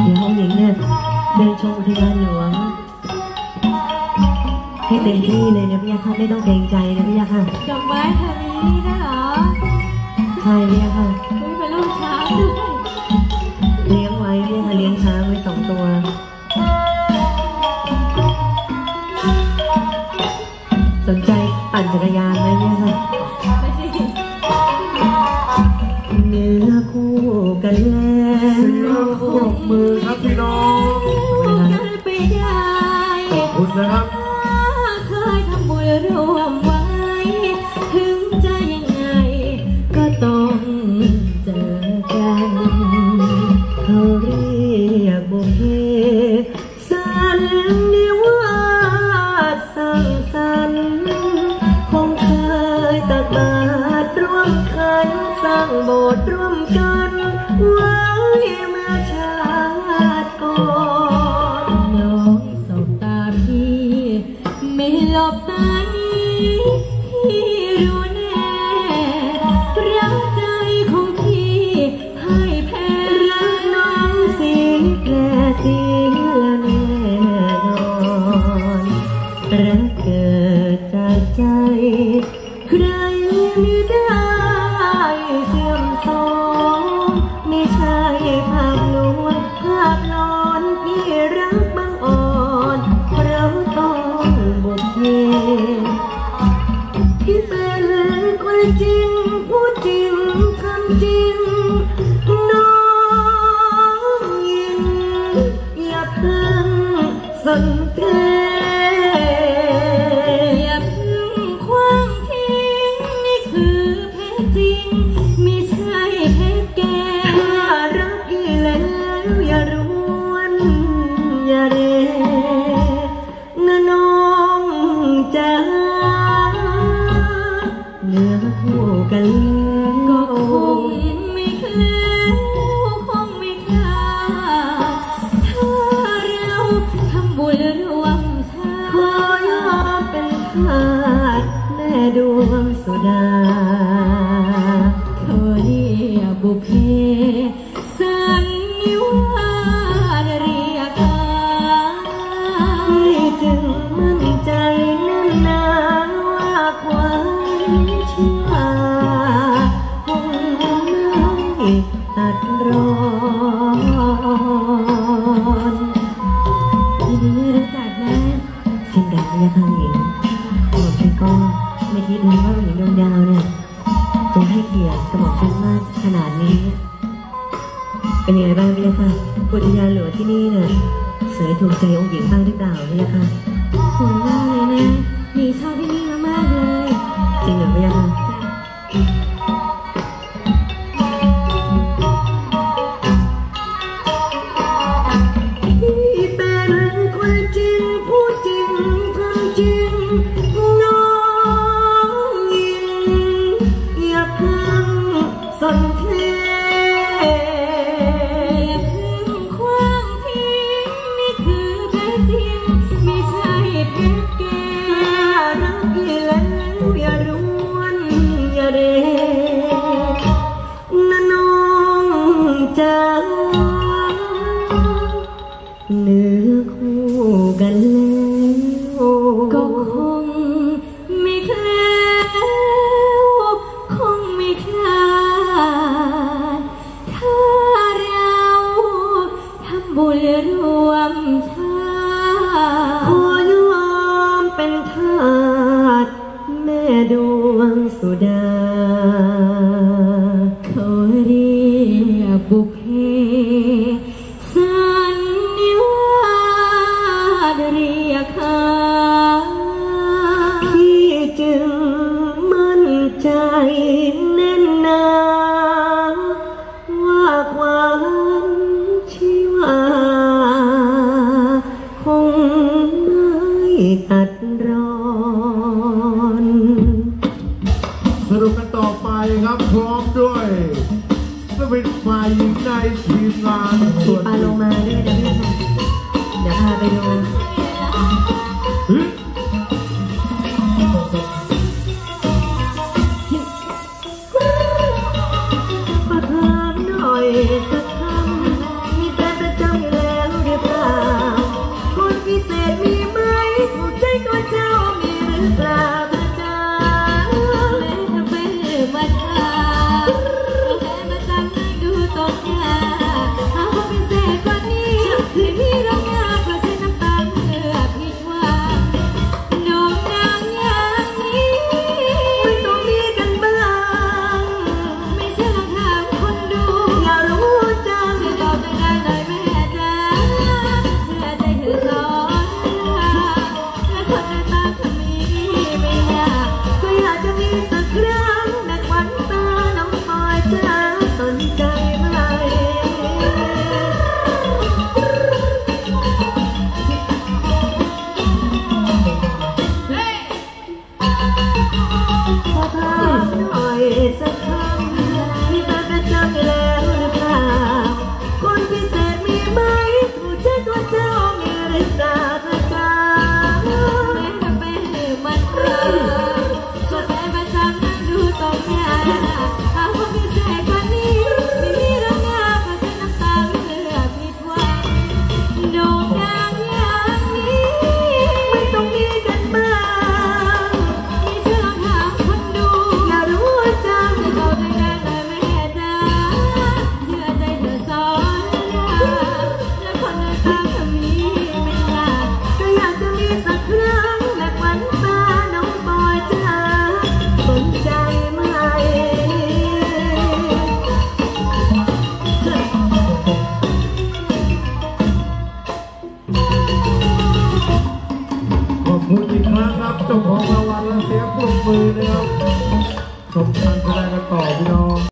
ดี๋ยวห้องหญิงเนี่ยเดินชมอุทยานหลวงให้เต็มที่เลยนะพี่ยาค่ะไม่ต้องเกรงใจนะพี่ยาค่ะดอกไม้ทำนี้นะเหรอใช่พี่ยาค่ะเป็นลูกช้างด้วยเลี้ยงไว้พี่ยาค่ะเลี้ยงช้างไว้2 ตัวสนใจปั่นจักรยานไหมพี่ยาค่ะเนื้อคู่กันแล้วยกมือครับพี่น้องขอบคุณนะครับเคยทำบุญร่วมไว้ถึงจะยังไงก็ต้องเจอกันเขาเรียกบุพเพสันนิวาสสร้างสรรค์คงเคยตักบาตรร่วมขันสร้างโบสถ์ร่วมกันไว้เมื่อชาติก่อนน้องสบตาพี่ไม่หลบตานี้พี่รู้แน่รักใจของพี่ให้แพ้รักน้องสิแปรเสียแน่นอนรักเกิดจากใจใครไม่ได้เสื่อมโทรมไม่ใช่ภาพลวงภาพนอนพี่รักบังอ่อนเพราะต้องบุพเพที่เป็นคนจริงพูดจริงทำจริงน้องยินอย่าเพิ่งสนใจอย่าเพิ่งคว้างทิ้งนี่คือเพชรจริงไม่ใช่เพชรแก่ถ้ารักอีแล้วอย่ารวนอย่าเรนะน้องจ๋าเนื้อคู่กันก็คงไม่แคล้วคงไม่คลาดถ้าเราทำบุญร่วมชาติขอยอมเป็นทาสแม่ดวงสุดาเขาเรียกบุพเพสันนิวาสเรียกพี่จึงมั่นใจแน่นหนาว่าความเชื่อคงไม่ตัดรอนทีนี้รู้จักนะเช่นกันพี่ยาค่ะหญิงผมฉันก็ไม่คิดเลยว่าหญิงดวงดาวเนี่ยจะให้เกียรติกระบอกฉันมากขนาดนี้เป็นยังไงบ้างพี่ยาค่ะอุทยานหลวงที่นี่เนี่ยสวยถูกใจองค์หญิงบ้างหรือเปล่าพี่ยาค่ะสวยมากเลยนะมีชอบที่นี่มากๆเลยจริงเหรอพี่ยาค่ะสนเทอย่าเพิ่งคว้างทิ้งนี่คือเพชรจริงไม่ใช่เพชรแก่รักอีแล้วอย่ารวนอย่าเรนะน้องจ๋าเนื้อคู่กันแล้วก็คงไม่แคล้วคงไม่คลาดถ้าเราทำบุญร่วมชาติขอยอมเป็นทาสแม่ดวงสุดาเขาเรียกบุพเพสันนิวาสเรียกพี่จึงมั่นใจแน่นหนาว่าความชีวาคงไม่ตัดรอนสรุปกันต่อไปครับพร้อมด้วยก็เป็นฝ่ายหญิงในทีมงานมีปลาโลมาด้วยนะพี่ค่ะเดี๋ยวพาไปดูขอถามหน่อยสักคำมีแฟนประจำอยู่แล้วให้พี่รอ